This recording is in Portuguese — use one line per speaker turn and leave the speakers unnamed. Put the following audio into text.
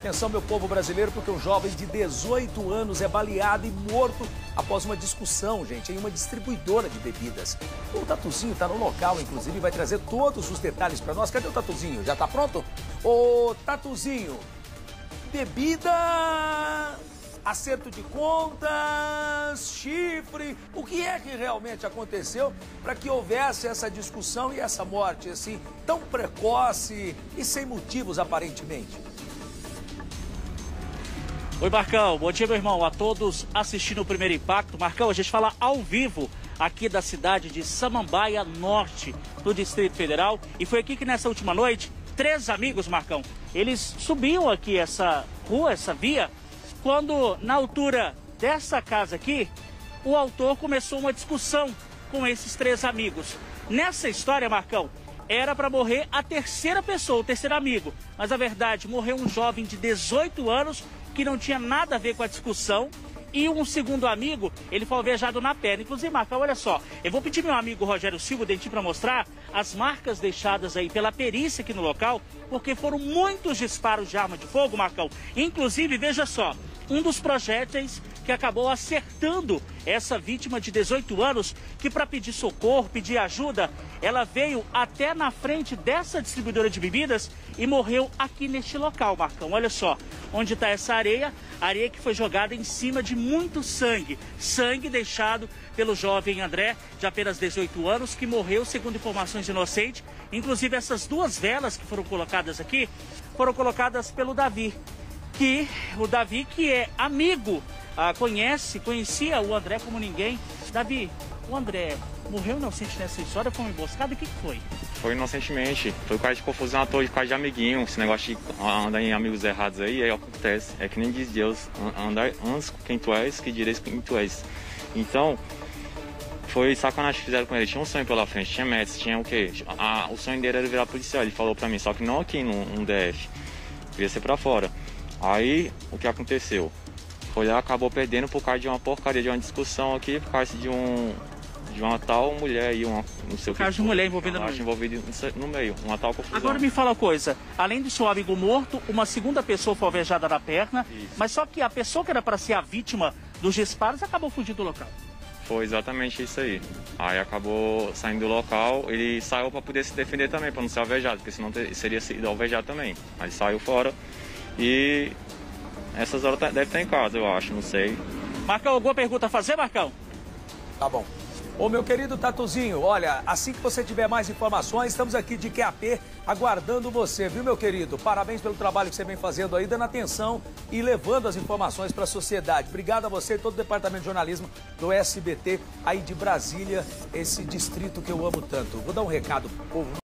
Atenção, meu povo brasileiro, porque um jovem de 18 anos é baleado e morto após uma discussão, gente, em uma distribuidora de bebidas. O Tatuzinho está no local, inclusive, e vai trazer todos os detalhes para nós. Cadê o Tatuzinho? Já tá pronto? Ô, Tatuzinho, bebida, acerto de contas, chifre, o que é que realmente aconteceu para que houvesse essa discussão e essa morte, assim, tão precoce e sem motivos, aparentemente?
Oi, Marcão. Bom dia, meu irmão. A todos assistindo o Primeiro Impacto. Marcão, a gente fala ao vivo aqui da cidade de Samambaia Norte, no Distrito Federal. E foi aqui que nessa última noite, 3 amigos, Marcão, eles subiam aqui essa rua, essa via, quando na altura dessa casa aqui, o autor começou uma discussão com esses 3 amigos. Nessa história, Marcão, era para morrer a terceira pessoa, o terceiro amigo. Mas a verdade, morreu um jovem de 18 anos que não tinha nada a ver com a discussão. E um segundo amigo, ele foi alvejado na perna. Inclusive, Marcão, olha só, eu vou pedir meu amigo Rogério Silva, o Dentinho, para mostrar as marcas deixadas aí pela perícia aqui no local, porque foram muitos disparos de arma de fogo, Marcão. Inclusive, veja só, um dos projéteis que acabou acertando essa vítima de 18 anos, que para pedir socorro, pedir ajuda, ela veio até na frente dessa distribuidora de bebidas e morreu aqui neste local, Marcão. Olha só, onde está essa areia que foi jogada em cima de muito sangue. Sangue deixado pelo jovem André, de apenas 18 anos, que morreu, segundo informações inocentes. Inclusive, essas 2 velas que foram colocadas aqui, foram colocadas pelo Davi. O Davi, que é amigo, conhecia o André como ninguém. Davi, o André morreu inocente nessa história? Foi uma emboscada? O que foi?
Foi inocentemente. Foi por causa de confusão à toa, por causa de amiguinho. Esse negócio de andar em amigos errados aí acontece. É que nem diz Deus, andar antes com quem tu és, que direis quem tu és. Então, foi sacanagem que fizeram com ele. Tinha um sonho pela frente, tinha metas, tinha o quê? O sonho dele era virar policial, ele falou pra mim, só que não aqui no DF. Queria ser pra fora. Aí, o que aconteceu? Foi lá, acabou perdendo por causa de uma porcaria, de uma discussão aqui, por causa de uma tal mulher aí, não sei o que. Por causa
de mulher envolvida
no meio, uma tal confusão.
Agora me fala uma coisa, além do seu amigo morto, uma segunda pessoa foi alvejada na perna, isso. Mas só que a pessoa que era para ser a vítima dos disparos acabou fugindo do local.
Foi exatamente isso aí. Aí acabou saindo do local, ele saiu para poder se defender também, para não ser alvejado, porque senão seria sido alvejado também. Aí saiu fora. E essas horas deve estar em casa, eu acho, não sei.
Marcão, alguma pergunta a fazer, Marcão?
Tá bom. Ô, meu querido Tatuzinho, olha, assim que você tiver mais informações, estamos aqui de QAP aguardando você, viu, meu querido? Parabéns pelo trabalho que você vem fazendo aí, dando atenção e levando as informações para a sociedade. Obrigado a você e todo o departamento de jornalismo do SBT aí de Brasília, esse distrito que eu amo tanto. Vou dar um recado pro povo.